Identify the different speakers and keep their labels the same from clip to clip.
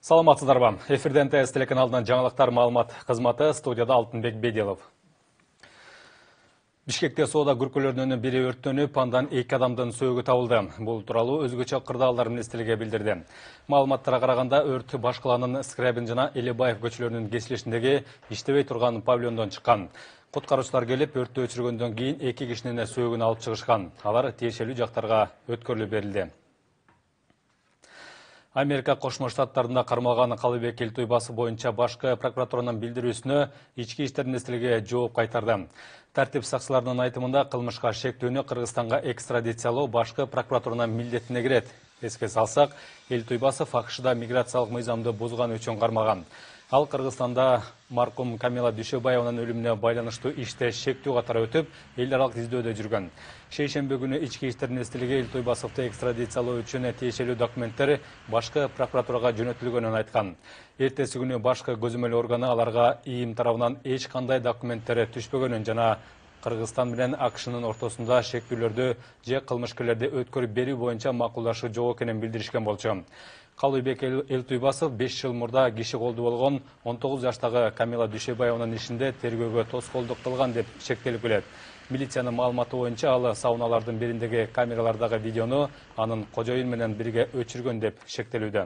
Speaker 1: Саламатсыздарбы. Эфирден ТС телеканалынан жаңалықтар маалымат қызматы, студияда Алтынбек Беделов. Бишкекте соода күркөлөрүнүн бири өрттөнүп, андан 2 адамдын сөөгү табылды. Бул тууралуу өзгөчө кырдаалдар министрлиги билдирди. Маалыматтарга караганда өрт Баш калаанын Скрябин жана Элебаев көчөлөрүнүн кесилишиндеги иштебей турган павильондон чыккан. Куткаруучулар келип, өрттү өчүргөндөн кийин 2 кишинин сөөгүн алып чыгышкан. Алар тиешелүү жактарга өткөрүлүп берилди. Америка Кошмо Штаттарында кармалган Калыбек Элтуйбасов боюнча башкы прокуратуранын билдирүүсүнө ички иштер министрлиги жооп кайтарды. Тартип сакчыларынын айтымында кылмышка шектүүнү Кыргызстанга экстрадициялоо башкы прокуратуранын милдетине кирет. Эске салсак, Элтуйбасов АКШда миграциялык мыйзамды бузган үчүн кармалган. Ал Кыргызстанда маркум Камила Дүйшөбаеванын өлүмүнө байланыштуу иште шектүү катары өтүп, эл аралык издөөдө жүргөн. Шейшемби күнү ички иштер министрлиги Элтуйбасовду экстрадициялоо үчүн тиешелүү документтер башкы прокуратурага жөнөтүлгөнүн айткан. Эртеси күнү башкы көзөмөл органы аларга ИИМ тарабынан эч кандай документтер түшпөгөнүн жана Кыргызстан менен АКШнын ортосунда шектүүлөрдү же кылмышкерлерди өткөрүп берүү боюнча макулдашуу жок экенин билдиришкен болчу. Калыбек Элтуйбасов 5 жыл мурда киши колду болгон 19 жаштагы Камила Дүйшөбаеванын ишинде тергөөгө тоскоолдук кылган деп шектелип келет. Милициянын маалыматы боюнча ал сауналардын бириндеги камералардагы видеону анын кожоюн менен бирге өчүргөн деп шектелүүдө.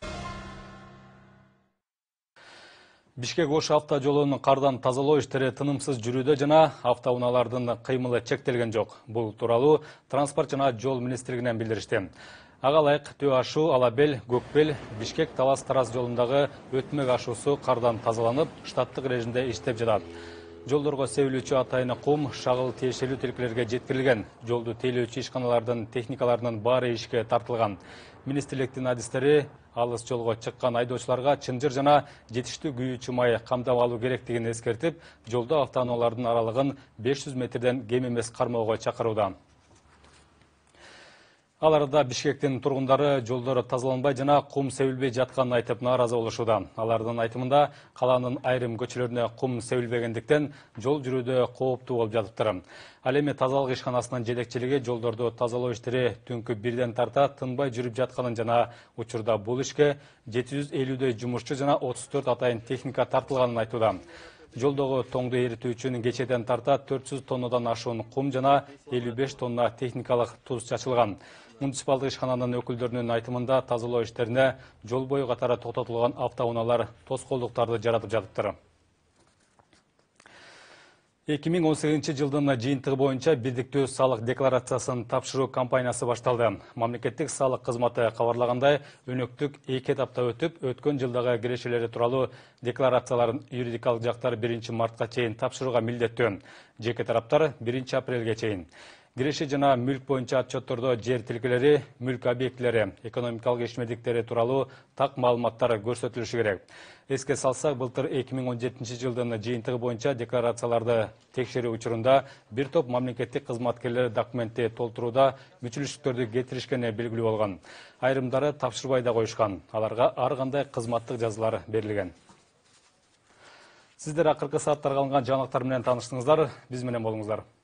Speaker 1: Бишкек-Ош автожолунун кардан тазалоо иштери тынымсыз жүрүүдө жана автоунаалардын кыймылы чектелген жок. Бул тууралуу транспорт жана жол министрлигинен билдиришти. Ага ылайык Төө ашуу, Алабел, Көкбел, Бишкек Талас Тараз жолундагы өтмөк ашуусу кардан тазаланып, штаттык режимде иштеп жатат. Жолдорго себилүүчү атайын кум, шагыл тиешелүү тилкелерге жеткирилген. Жолду тейлөөчү ишканалардын техникаларынын баары ишке тартылган. Министрликтин адистери алыс жолго чыккан айдоочуларга чынжыр жана жетиштүү күйүүчү май камдап алуу керектигин эскертип, жолдо автоунаалардын аралыгын 500 метрден кем эмес кармоого чакырууда. Ал арада Бишкектин тургундары жолдор тазаланбай жана кум себилбей жатканын айтып нааразы болушууда. Алардын айтымында калаанын айрым көчөлөрүнө кум себилбегендиктен жол жүрүүдө кооптуу болуп жатыптыр. Ал эми тазалык ишканасынын жетекчилиги жолдорду тазалоо иштери түнкү 1ден тарта тынбай жүрүп жатканын жана учурда бул ишке 750дөй жумушчу жана 34 атайын техника тартылганын айтууда. Жолдогу тоңду эритүү үчүн кечеден тарта 400 тоннадан ашуун кум жана 55 тонна техникалык туз чачылган. Муниципалдык ишкананын өкүлдөрүнүн айтымында тазалоо иштерине жол бою катары токтотулган автоунаалар тоскоолдуктарды жаратып жатыптыр. 2018 жылдын жыйынтыгы боюнча бирдиктүү салык декларациясын тапшыруу кампаниясы башталды. Мамлекеттик салык кызматы кабарлагандай, өнөктүк 2 этапта өтүп, өткөн жылдагы кирешелери тууралуу декларацияларын юридикалык жактар 1 мартка чейин тапшырууга милдеттүү. Жеке тараптар 1 апрелге чейин. Киреше жана мүлк боюнча отчеттордо жер тилкелери, мүлк объектилери, экономикалык ишмердиктери тууралуу так маалыматтар көрсөтүлүшү керек. Эске салсак, былтыр 2017 жылдын жыйынтыгы боюнча декларацияларды текшерүү учурунда бир топ мамлекеттик кызматкерлер документти толтурууда мүчүлүштүктөрдү кетиришкени белгилүү болгон. Айрымдары тапшырбай да коюшкан. Аларга ар кандай кызматтык жазалар берилген. Сиздер акыркы сааттарга алынган жаңылыктар менен тааныштыңыздар. Биз менен болуңуздар.